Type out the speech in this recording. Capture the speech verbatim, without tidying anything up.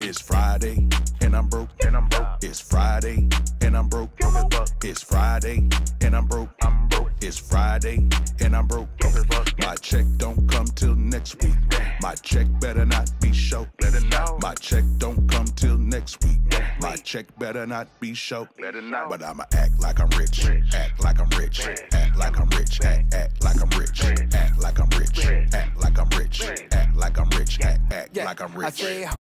It's Friday, and I'm broke, and I'm broke. It's Friday, and I'm broke. It's Friday, and I'm broke. I'm broke. It's Friday, and I'm broke. My check don't come till next week. My check better not be short. My check don't come till next week. My check better not be short. But I'ma act like I'm rich. Act like I'm rich. Act like I'm rich. Act, act like I'm rich. Act like I'm rich. Act like I'm rich. Act like I'm rich. Act, act like I'm rich.